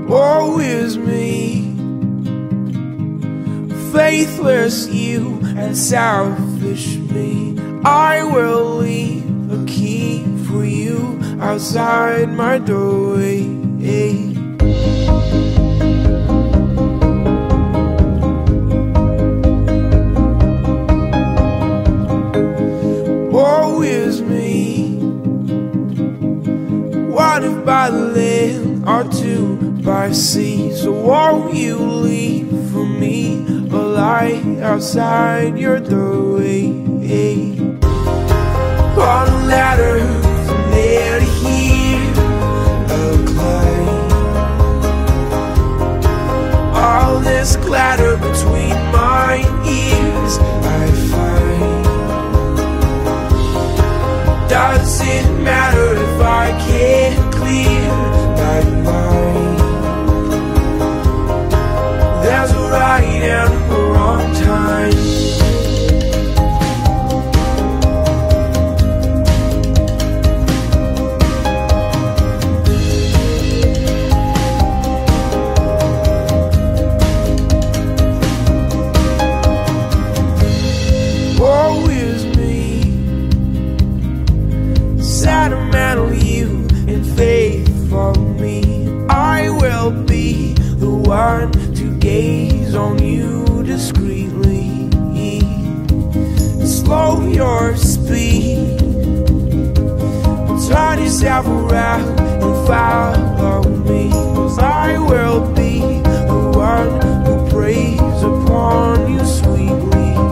Woe is me, faithless you and selfish me. I will leave a key for you outside my doorway. Woe is me, what if by land or two by sea? So won't you leave for me a light outside your doorway? On a ladder from there to here, a climb. All this clatter between my ears I find. Does it matter if I can't clear my mind? There's a right and a wrong time. Woe is me, sentimental you and faithful me. I will be the one to gaze on you discreetly. Slow your speed, turn yourself around and follow me, 'cause I will be the one who preys upon you sweetly.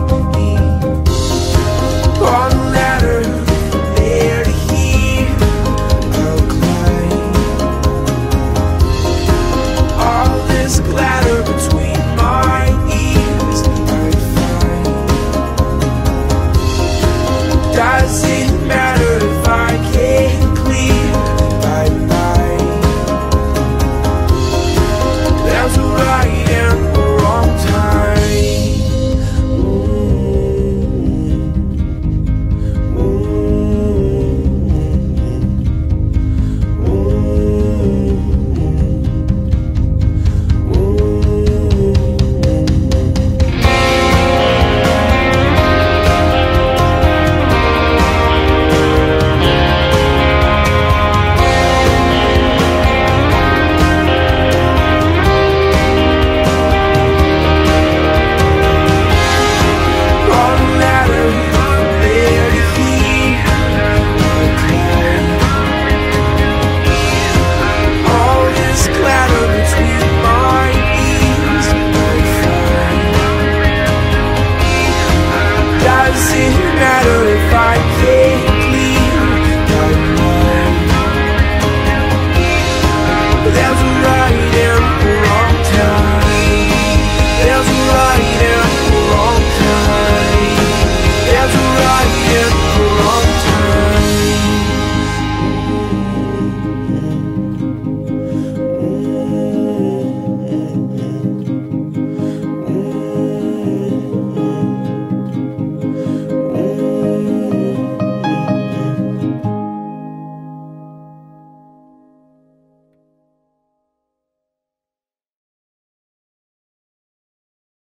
On a ladder from there to here, I'll climb. All this clatter between my ears I find. Does it matter if I can't clear my mind? There's a right and a wrong time. See